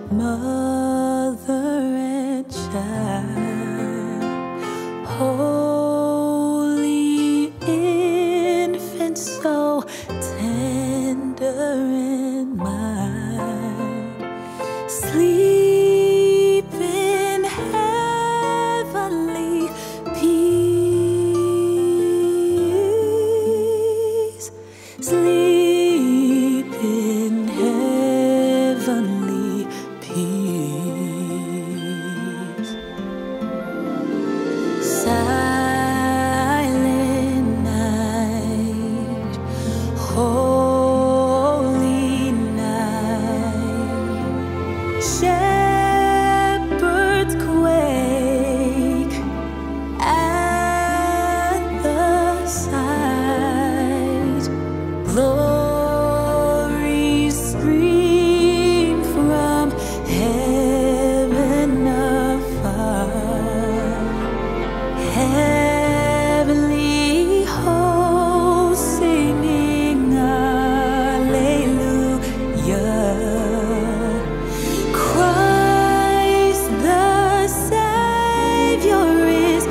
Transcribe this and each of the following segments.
mother and child, holy infant, so tender and mild, sleep in heavenly peace, sleep in heavenly peace. Silent night, holy night, shepherds quake at the sight, glories scream from heaven afar, heavenly hosts singing Alleluia. Christ the Savior is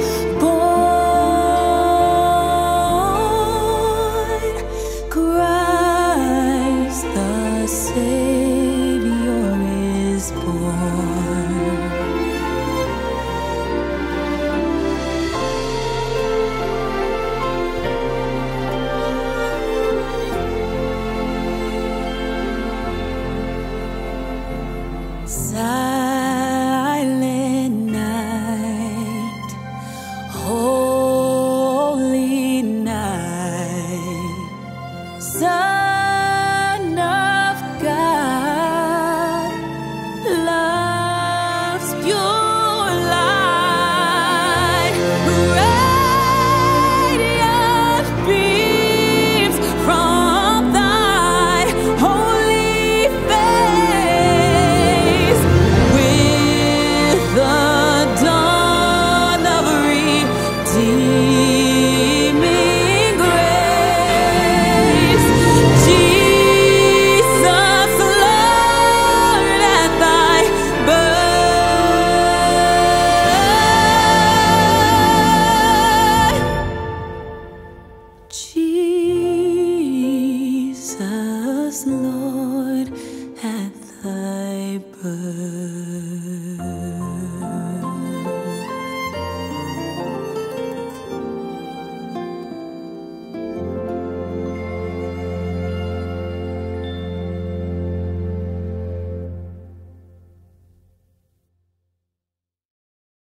born. Christ the Savior is born. Silent night, holy night, Son of God, love's pure light, radiant beams from thy holy face. With the dawn of redeeming grace, Jesus, Lord, at thy birth, Jesus, Lord.